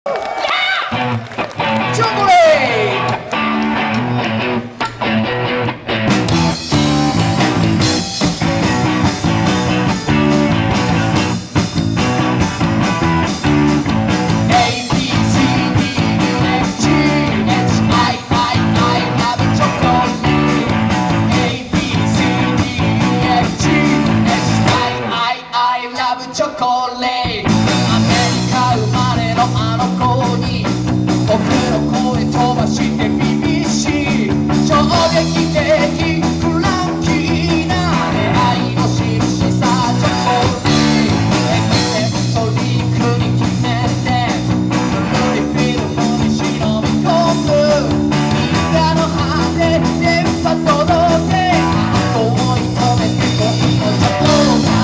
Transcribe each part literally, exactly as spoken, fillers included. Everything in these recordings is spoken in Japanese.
チョコレートチョコレートアメリカ生まれのあの子に僕の声飛ばしてビビし衝撃的フランキーな出会いの印さチョコレートエキセントリックに決めて古いフィルムに忍び込むみんなの歯で電波届け思い止めて恋のチョコ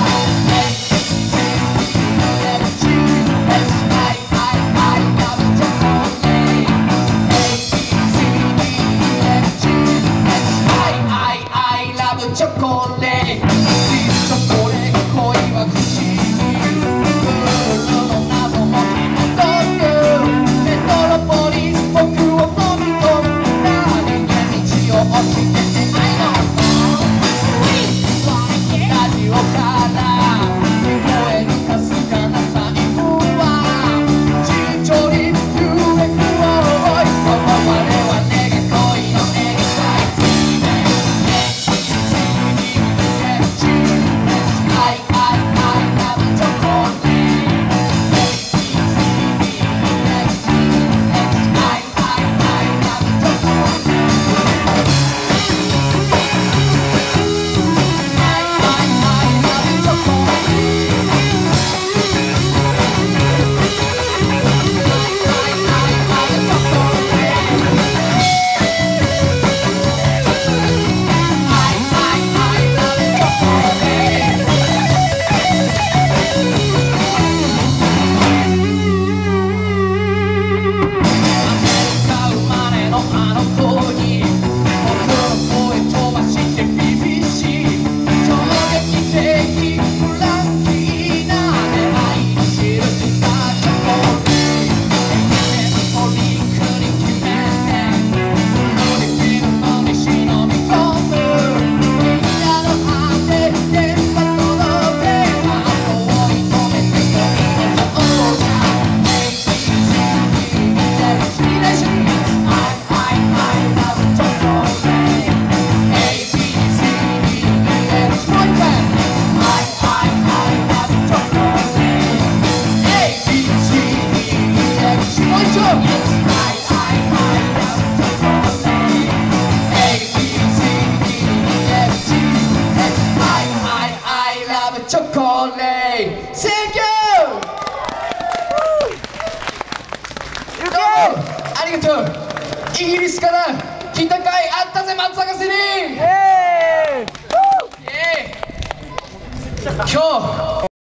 チョコレートチョコレート恋は不思議ルールの謎も紐解くメトロポリス僕を飲み込む何気道を落ちてて愛のラジオから聞こえるかすかな財布はちちょり ユーエフオー その我はねが恋のエキサイトチョコレート Thank you! どうもありがとうイギリスから来たかいあったぜ松坂市にイエーイ今日